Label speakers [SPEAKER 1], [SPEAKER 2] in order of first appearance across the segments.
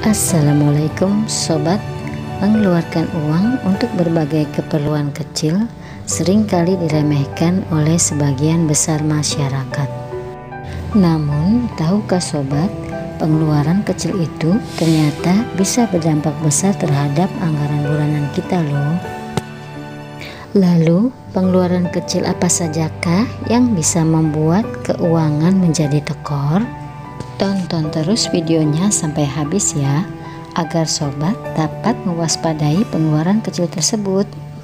[SPEAKER 1] Assalamualaikum sobat. Mengeluarkan uang untuk berbagai keperluan kecil seringkali diremehkan oleh sebagian besar masyarakat. Namun, tahukah sobat, pengeluaran kecil itu ternyata bisa berdampak besar terhadap anggaran bulanan kita loh. Lalu, pengeluaran kecil apa sajakah yang bisa membuat keuangan menjadi tekor? Tonton terus videonya sampai habis ya, agar sobat dapat mewaspadai pengeluaran kecil tersebut.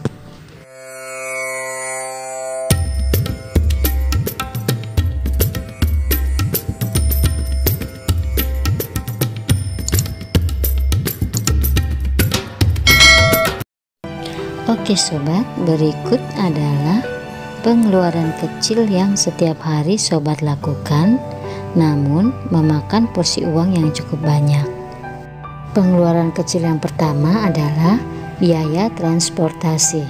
[SPEAKER 1] Oke sobat, berikut adalah pengeluaran kecil yang setiap hari sobat lakukan, namun memakan porsi uang yang cukup banyak. Pengeluaran kecil yang pertama adalah biaya transportasi.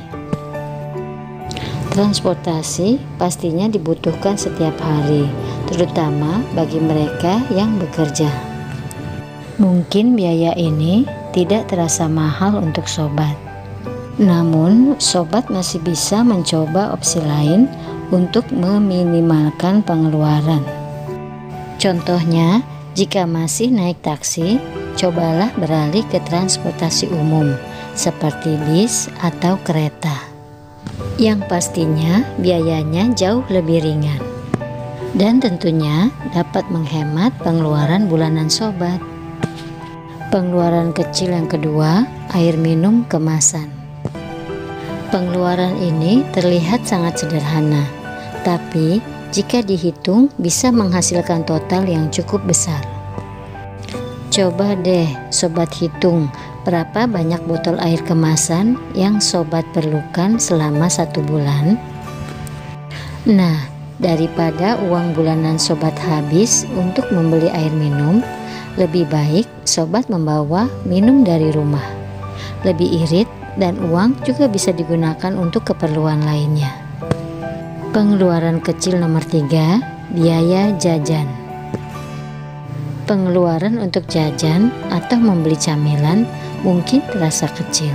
[SPEAKER 1] Transportasi pastinya dibutuhkan setiap hari, terutama bagi mereka yang bekerja. Mungkin biaya ini tidak terasa mahal untuk sobat, namun sobat masih bisa mencoba opsi lain untuk meminimalkan pengeluaran. Contohnya, jika masih naik taksi, cobalah beralih ke transportasi umum seperti bis atau kereta, yang pastinya biayanya jauh lebih ringan dan tentunya dapat menghemat pengeluaran bulanan sobat. Pengeluaran kecil yang kedua, air minum kemasan. Pengeluaran ini terlihat sangat sederhana, tapi jika dihitung bisa menghasilkan total yang cukup besar. Coba deh sobat hitung berapa banyak botol air kemasan yang sobat perlukan selama 1 bulan. Nah, daripada uang bulanan sobat habis untuk membeli air minum, lebih baik sobat membawa minum dari rumah. Lebih irit dan uang juga bisa digunakan untuk keperluan lainnya. Pengeluaran kecil nomor 3, biaya jajan. Pengeluaran untuk jajan atau membeli camilan mungkin terasa kecil.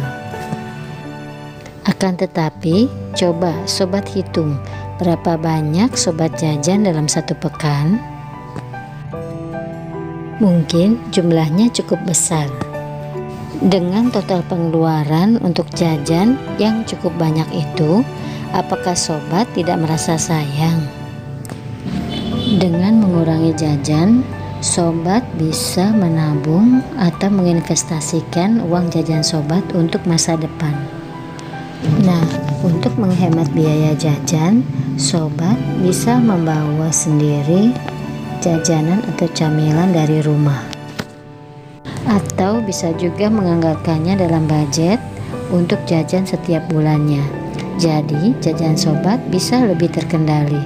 [SPEAKER 1] Akan tetapi, coba sobat hitung berapa banyak sobat jajan dalam 1 pekan. Mungkin jumlahnya cukup besar. Dengan total pengeluaran untuk jajan yang cukup banyak itu, apakah sobat tidak merasa sayang? Dengan mengurangi jajan, sobat bisa menabung atau menginvestasikan uang jajan sobat untuk masa depan. Nah, untuk menghemat biaya jajan, sobat bisa membawa sendiri jajanan atau camilan dari rumah, atau bisa juga menganggarkannya dalam budget untuk jajan setiap bulannya. Jadi, jajan sobat bisa lebih terkendali.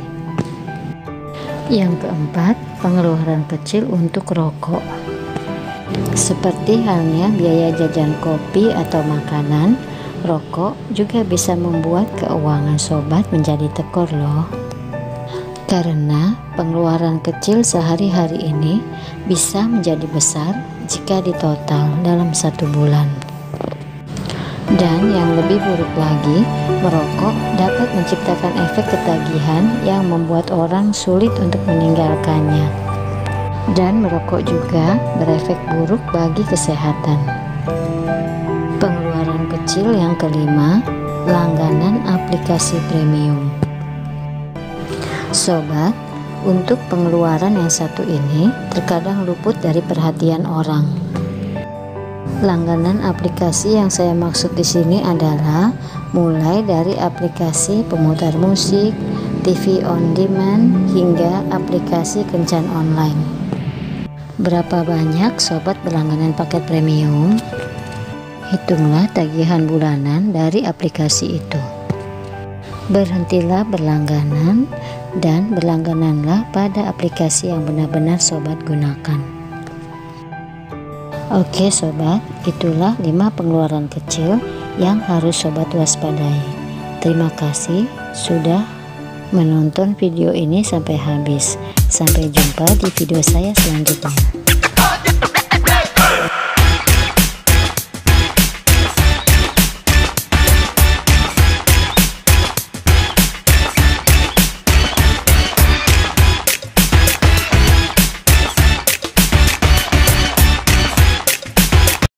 [SPEAKER 1] Yang keempat, pengeluaran kecil untuk rokok. Seperti halnya biaya jajan kopi atau makanan, rokok juga bisa membuat keuangan sobat menjadi tekor loh. Karena pengeluaran kecil sehari-hari ini bisa menjadi besar jika ditotal dalam 1 bulan. Dan yang lebih buruk lagi, merokok dapat menciptakan efek ketagihan yang membuat orang sulit untuk meninggalkannya. Dan merokok juga berefek buruk bagi kesehatan. Pengeluaran kecil yang kelima, langganan aplikasi premium. Sobat, untuk pengeluaran yang satu ini terkadang luput dari perhatian orang. Langganan aplikasi yang saya maksud di sini adalah mulai dari aplikasi pemutar musik, TV on demand, hingga aplikasi kencan online. Berapa banyak sobat berlangganan paket premium? Hitunglah tagihan bulanan dari aplikasi itu. Berhentilah berlangganan dan berlanggananlah pada aplikasi yang benar-benar sobat gunakan. Oke sobat, itulah 5 pengeluaran kecil yang harus sobat waspadai. Terima kasih sudah menonton video ini sampai habis. Sampai jumpa di video saya selanjutnya.